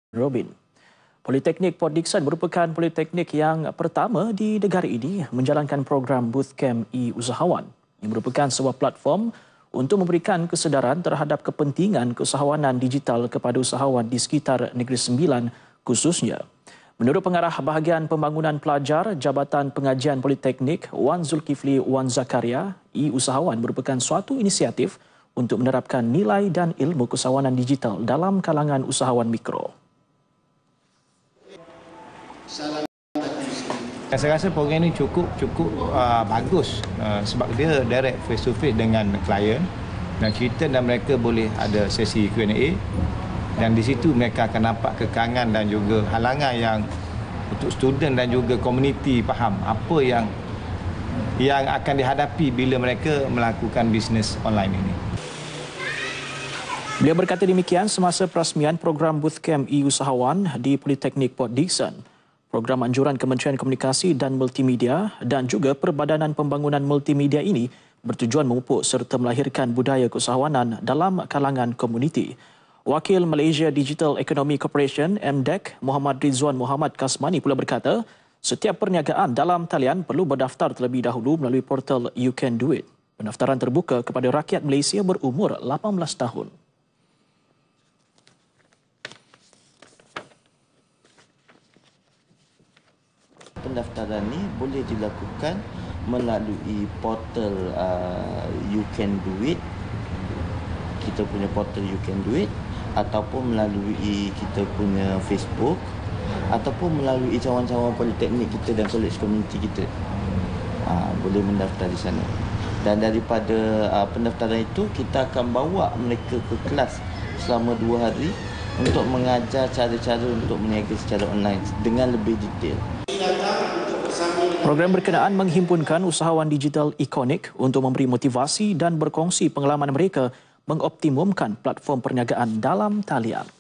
Robin. Politeknik Port Dickson merupakan politeknik yang pertama di negara ini menjalankan program Bootcamp E-Usahawan yang merupakan sebuah platform untuk memberikan kesedaran terhadap kepentingan keusahawanan digital kepada usahawan di sekitar Negeri Sembilan khususnya. Menurut pengarah bahagian pembangunan pelajar Jabatan Pengajian Politeknik Wan Zulkifli Wan Zakaria, E-Usahawan merupakan suatu inisiatif untuk menerapkan nilai dan ilmu keusahawanan digital dalam kalangan usahawan mikro. Saya rasa program ini cukup bagus sebab dia direct face to face dengan klien dan kita dan mereka boleh ada sesi Q&A dan di situ mereka akan nampak kekangan dan juga halangan yang untuk student dan juga komuniti faham apa yang akan dihadapi bila mereka melakukan bisnes online ini. Beliau berkata demikian semasa perasmian program Bootcamp E-Usahawan di Politeknik Port Dickson. Program anjuran Kementerian Komunikasi dan Multimedia dan juga Perbadanan Pembangunan Multimedia ini bertujuan memupuk serta melahirkan budaya keusahawanan dalam kalangan komuniti. Wakil Malaysia Digital Economy Corporation MDEC Muhammad Rizwan Muhammad Kasmani pula berkata, setiap perniagaan dalam talian perlu berdaftar terlebih dahulu melalui portal You Can Do It. Pendaftaran terbuka kepada rakyat Malaysia berumur 18 tahun. Pendaftaran ni boleh dilakukan melalui portal You Can Do It, kita punya portal You Can Do It, ataupun melalui kita punya Facebook, ataupun melalui cawangan-cawangan politeknik kita dan college community kita. Boleh mendaftar di sana. Dan daripada pendaftaran itu, kita akan bawa mereka ke kelas selama 2 hari untuk mengajar cara-cara untuk berniaga secara online dengan lebih detail. Program berkenaan menghimpunkan usahawan digital ikonik untuk memberi motivasi dan berkongsi pengalaman mereka mengoptimumkan platform perniagaan dalam talian.